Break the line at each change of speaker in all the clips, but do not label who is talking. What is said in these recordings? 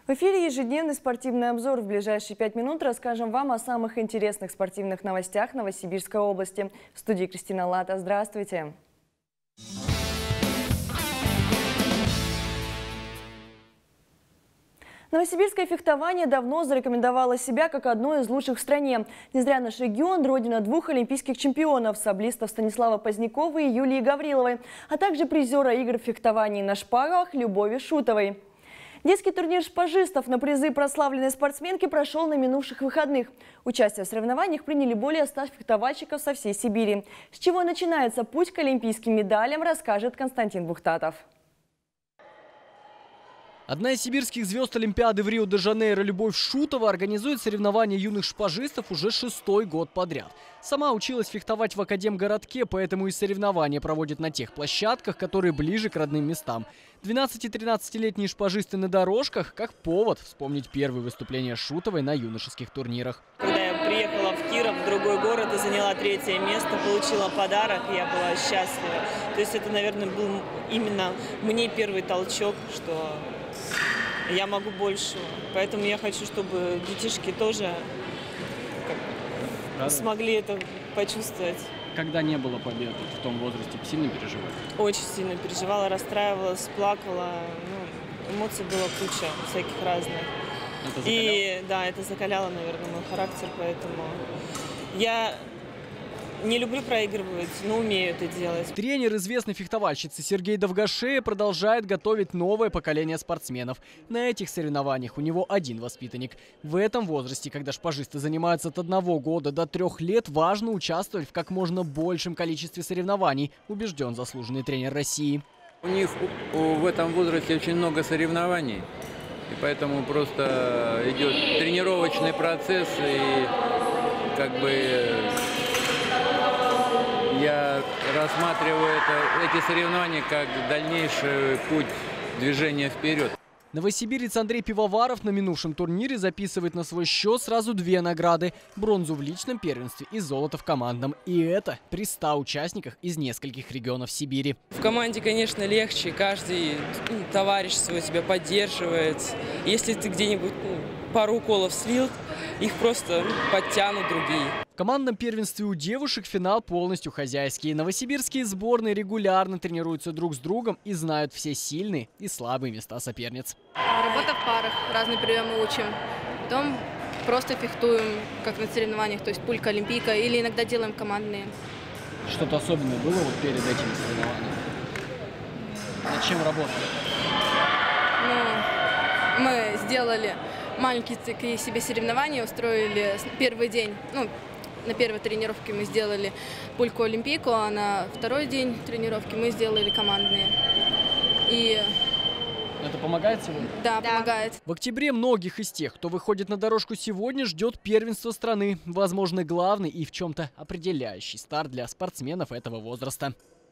В эфире ежедневный спортивный обзор. В ближайшие 5 минут расскажем вам о самых интересных спортивных новостях Новосибирской области. В студии Кристина Лата. Здравствуйте. Новосибирское фехтование давно зарекомендовало себя как одно из лучших в стране. Не зря наш регион – родина двух олимпийских чемпионов – саблистов Станислава Позднякова и Юлии Гавриловой, а также призера игр в фехтовании на шпагах Любови Шутовой. Детский турнир шпажистов на призы прославленной спортсменки прошел на минувших выходных. Участие в соревнованиях приняли более 100 фехтовальщиков со всей Сибири. С чего начинается путь к олимпийским медалям, расскажет Константин Бухтатов.
Одна из сибирских звезд Олимпиады в Рио-де-Жанейро Любовь Шутова организует соревнования юных шпажистов уже 6-й год подряд. Сама училась фехтовать в Академгородке, поэтому и соревнования проводит на тех площадках, которые ближе к родным местам. 12- и 13-летние шпажисты на дорожках как повод вспомнить первые выступления Шутовой на юношеских турнирах.
Когда я приехала в Киров, в другой город, и заняла 3-е место, получила подарок, я была счастлива. То есть это, наверное, был именно мне первый толчок, что я могу больше. Поэтому я хочу, чтобы детишки тоже смогли это почувствовать.
Когда не было побед в том возрасте, сильно переживали?
Очень сильно переживала, расстраивалась, плакала. Эмоций было куча всяких разных. И да, это закаляло, наверное, мой характер, поэтому я не люблю проигрывать, но умею это делать.
Тренер известной фехтовальщицы Сергей Довгошея продолжает готовить новое поколение спортсменов. На этих соревнованиях у него один воспитанник. В этом возрасте, когда шпажисты занимаются от 1 года до 3 лет, важно участвовать в как можно большем количестве соревнований, убежден заслуженный тренер России.
У них в этом возрасте очень много соревнований, и поэтому просто идет тренировочный процесс, и как бы я рассматриваю эти соревнования как дальнейший путь движения вперед.
Новосибирец Андрей Пивоваров на минувшем турнире записывает на свой счет сразу 2 награды – бронзу в личном первенстве и золото в командном. И это при 100 участниках из нескольких регионов Сибири.
В команде, конечно, легче. Каждый товарищ свой тебя поддерживает. Если ты где-нибудь пару уколов слил, их просто подтянут другие.
В командном первенстве у девушек финал полностью хозяйский. Новосибирские сборные регулярно тренируются друг с другом и знают все сильные и слабые места соперниц.
Работа в парах, разные приемы учим. Потом просто фехтуем, как на соревнованиях, то есть пулька, олимпийка, или иногда делаем командные.
Что-то особенное было вот перед этими соревнованиями? Над чем работали?
Мы сделали маленькие такие себе соревнования, устроили первый день. На первой тренировке мы сделали пульку-олимпийку, а на второй день тренировки мы сделали командные. И
это помогает сегодня?
Да, помогает.
В октябре многих из тех, кто выходит на дорожку сегодня, ждет первенство страны. Возможно, главный и в чем-то определяющий старт для спортсменов этого возраста.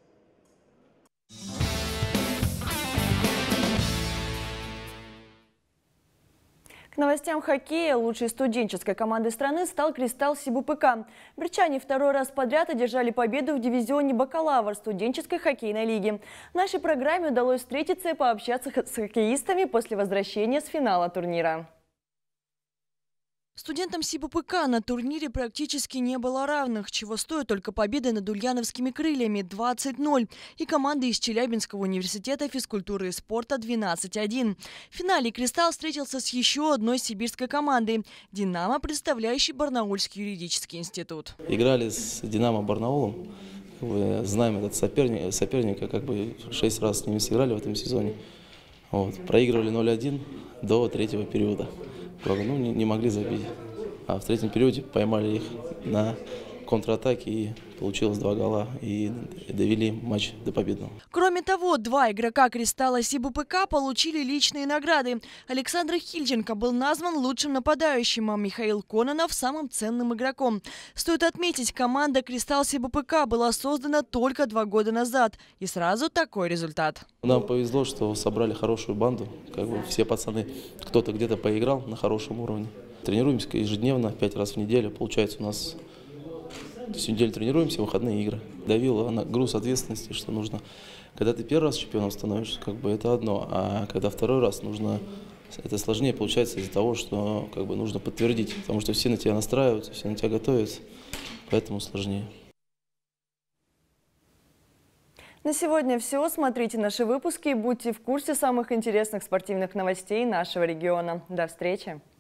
К новостям хоккея лучшей студенческой командой страны стал «Кристалл СибУПК». Бричане 2-й раз подряд одержали победу в дивизионе «Бакалавр» студенческой хоккейной лиги. В нашей программе удалось встретиться и пообщаться с хоккеистами после возвращения с финала турнира.
Студентам СибУПК на турнире практически не было равных, чего стоит только победа над ульяновскими крыльями 20-0 и командой из Челябинского университета физкультуры и спорта 12-1. В финале «Кристалл» встретился с еще одной сибирской командой – «Динамо», представляющей Барнаульский юридический институт.
Играли с «Динамо» Барнаулом. Знаем этот соперника, 6 раз с ними сыграли в этом сезоне. Проигрывали 0-1 до 3-го периода. Не могли забить. А в 3-м периоде поймали их на контратаке и получилось 2 гола и довели матч до победного.
Кроме того, 2 игрока «Кристалла» СибУПК получили личные награды. Александр Хильченко был назван лучшим нападающим, а Михаил Кононов – самым ценным игроком. Стоит отметить, команда «Кристалл» СибУПК была создана только 2 года назад. И сразу такой результат.
Нам повезло, что собрали хорошую банду. Все пацаны, кто-то где-то поиграл на хорошем уровне. Тренируемся ежедневно, 5 раз в неделю. Получается у нас всю неделю тренируемся, выходные игры. Давила груз ответственности, что нужно. Когда ты первый раз чемпионом становишься, это одно, а когда второй раз нужно это сложнее получается из-за того, что как бы нужно подтвердить, потому что все на тебя настраиваются, все на тебя готовятся, поэтому сложнее.
На сегодня все. Смотрите наши выпуски и будьте в курсе самых интересных спортивных новостей нашего региона. До встречи!